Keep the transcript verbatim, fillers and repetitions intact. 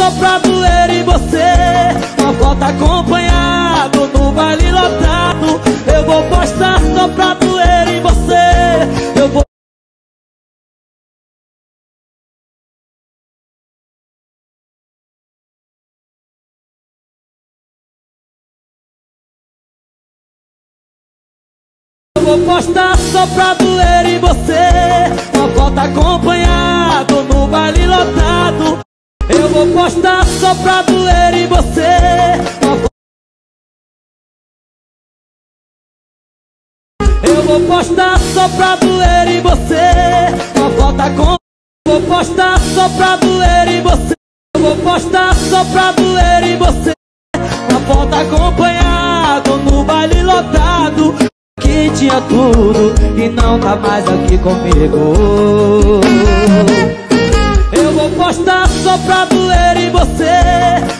só pra doer em você. Uma foto acompanhado no baile lotado. Eu vou postar só pra doer em você. Eu vou Eu vou postar só pra doer em você. Uma foto acompanhado no baile lotado. Eu vou postar só pra doer em você. Uma fo... Eu vou postar só pra doer em você. Uma foto acompanhado. Eu vou postar só pra doer em você. Eu vou postar só pra doer em você. Uma foto acompanhado no baile lotado. Que tinha tudo e não tá mais aqui comigo. Eu vou postar só pra doer em você.